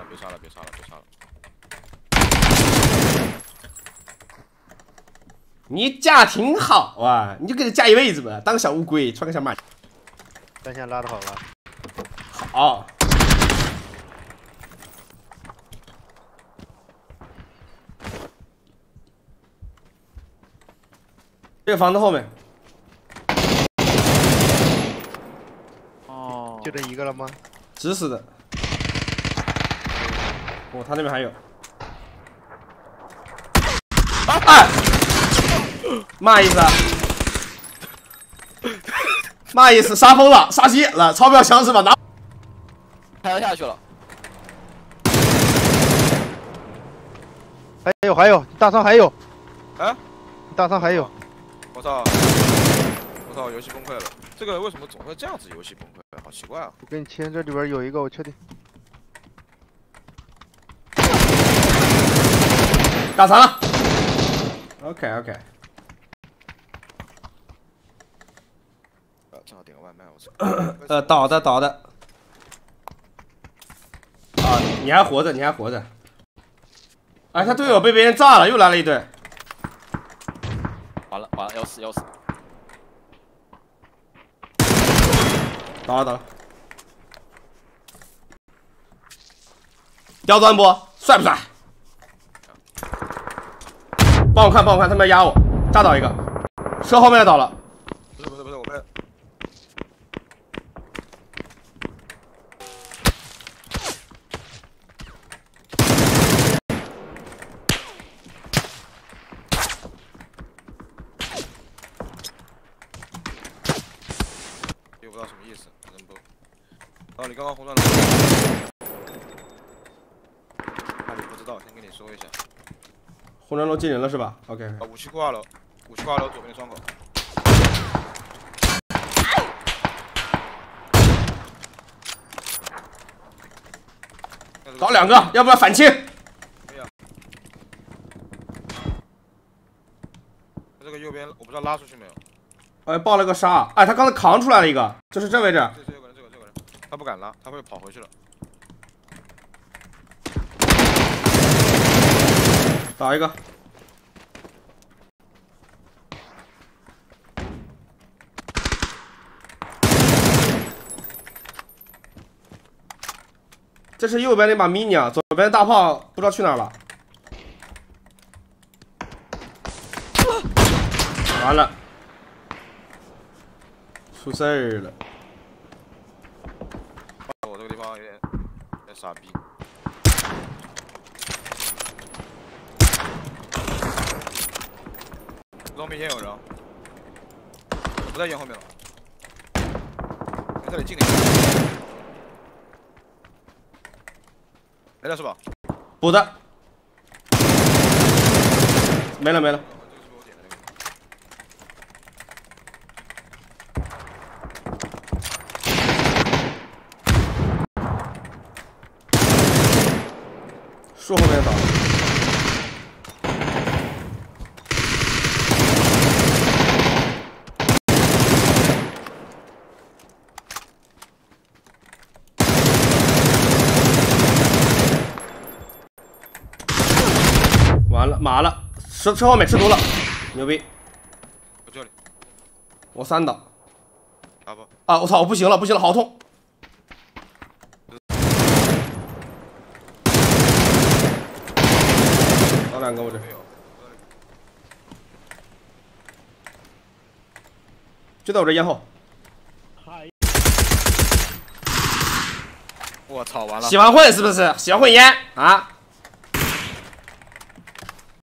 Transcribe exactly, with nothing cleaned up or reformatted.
别杀了，别杀了，别杀了！ 你架挺好啊，你就给他架一辈子吧，当个小乌龟，穿个小马。 单线拉的好吧？ 好。这个房子后面。 哦， 就这一个了吗？ 直死的。哦，他那边还有。哎，嘛意思啊？嘛意思？杀疯了，杀急眼了，钞票箱是吧？拿。 开下去了。 还有还有，大仓还有。 啊？ 大仓还有。 我操！我操！游戏崩溃了。这个为什么总会这样子？游戏崩溃，好奇怪啊！ 我给你签，这里边有一个，我确定。 打残了。OK OK。 呃，正好点个外卖，我操。 呃，倒的倒的。啊，你还活着，你还活着。哎，他队友被别人炸了，又来了一队。 完了完了，要死要死！ 倒了倒了。刁钻不？帅不帅？帮我看，帮我看，他们要压我，炸倒一个，车后面的倒了。 不是不是不是，我被。也不知道什么意思，反正不。哦，你刚刚红钻了。那你不知道，先跟你说一下。 红砖楼进人了是吧 ？OK。 啊，武器库二楼，武器库二楼左边的窗口。 倒两个，要不要反清？ 可以啊。这个右边我不知道拉出去没有。 哎，爆了个杀！哎，他刚才扛出来了一个，就是这位置。 这这有个人，这个这个人，他不敢拉，他会跑回去了。 倒一个。这是右边那把 mini 啊，左边大炮不知道去哪儿了。完了，出事儿了。 我这个地方有点有点傻逼。后面也有人，我不在烟后面了，在这里近点。没了是吧？ 补的，没了没了。 这个是我点的那个。树后面倒。完了，麻了，车车后面吃毒了，牛逼！ 我这里， 我三倒。 打不？ 啊！我操！我不行了，不行了，好痛！倒两个我这。就在我这烟后。 我操！完了！ 喜欢混是不是？喜欢混烟啊？